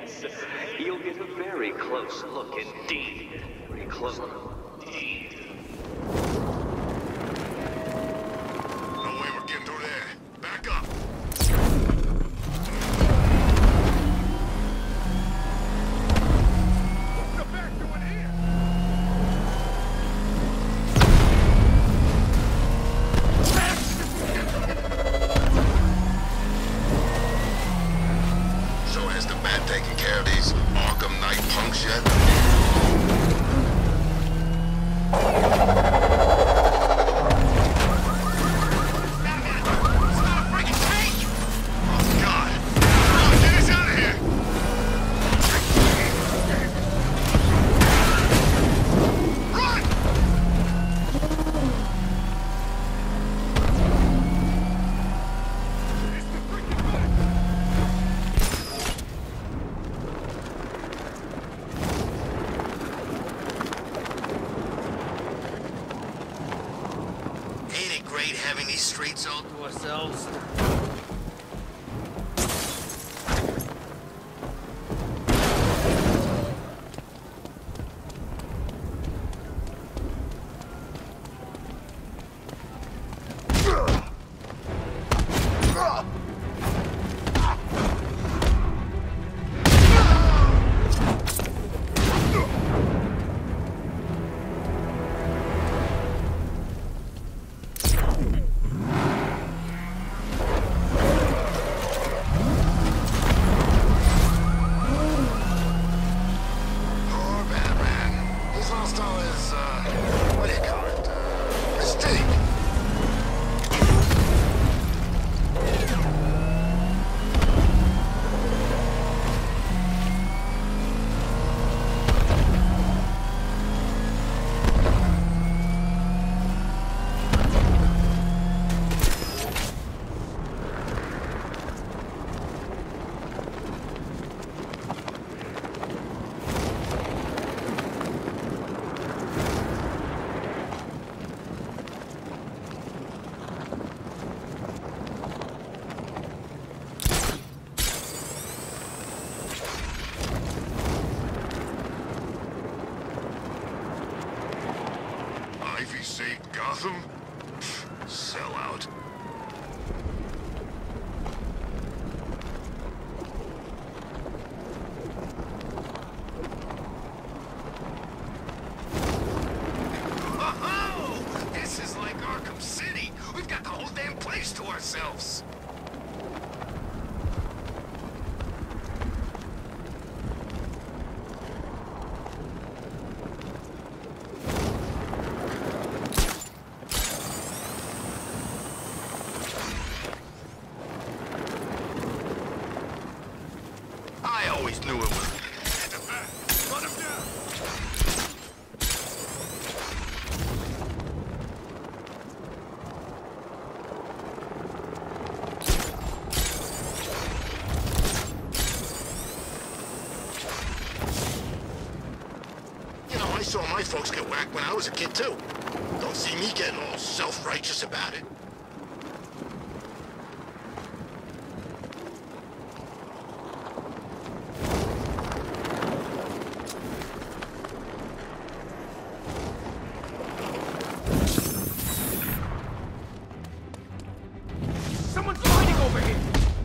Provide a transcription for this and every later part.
Yes, you'll get a very close look indeed. Very close indeed. No way we're getting through there. Back up. What's the back doing here? So has the Bat taken care of these Arkham Knight punks yet? Having these streets all to ourselves. Ivy saved Gotham? Sell out. Oh, this is like Arkham City. We've got the whole damn place to ourselves. I always knew it was... Run him down! You know, I saw my folks get whacked when I was a kid, too. Don't see me getting all self-righteous about it. Someone's fighting over here!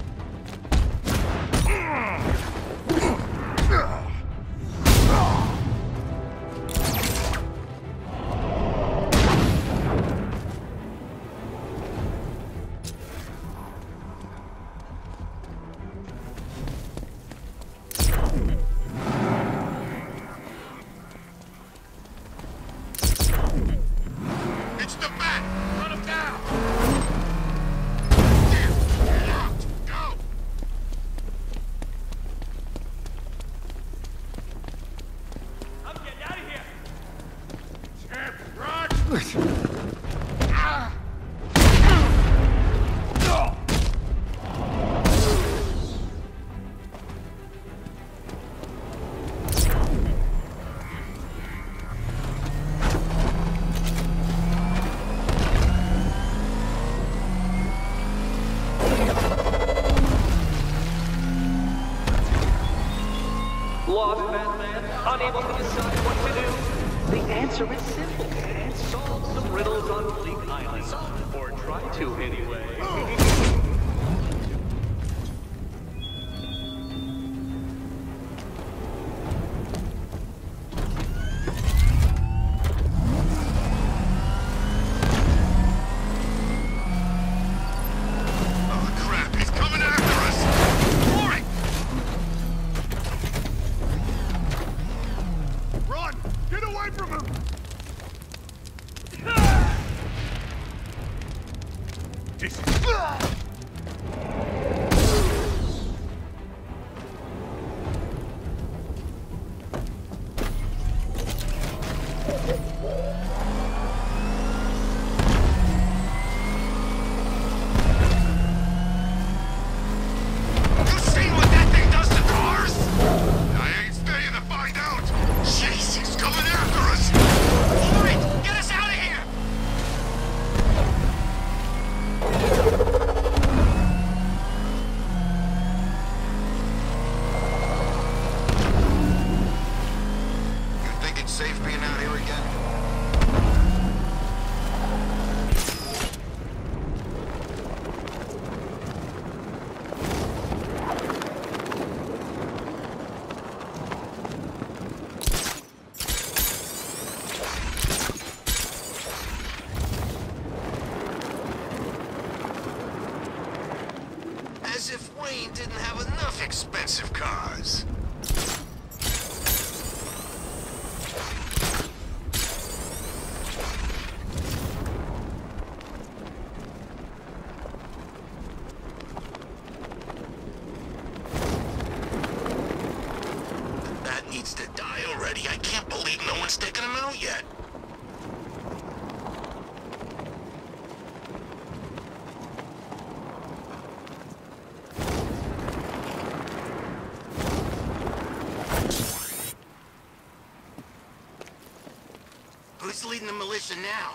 It's the Bat! Run him down! Go! I'm getting out of here! Champ, run! Lost, Batman? Unable to decide what to do? The answer is simple. Solve some riddles on Bleak Island. Or try to, anyway. Oh, crap, he's coming after us! Warren! Run! Get away from him! Jesus. You seen what that thing does to cars? I ain't staying to find out. Jeez, he's coming after us. Warren, get us out of here! You think it's safe being out here again? As if Wayne didn't have enough expensive cars. That needs to die already. I can't believe no one's taken him out yet. Who's leading the militia now?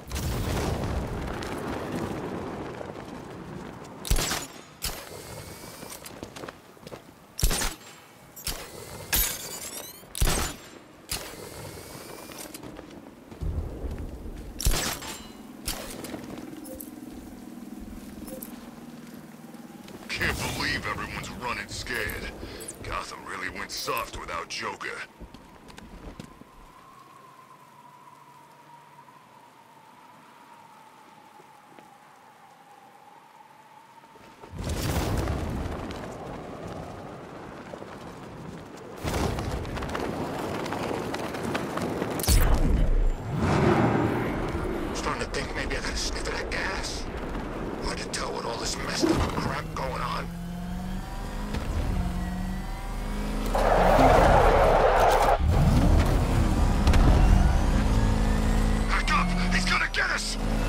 Can't believe everyone's running scared. Gotham really went soft without Joker. Starting to think maybe I gotta sniff of that gas. Hard to tell with all this messed up crap going on. Back up! He's gonna get us!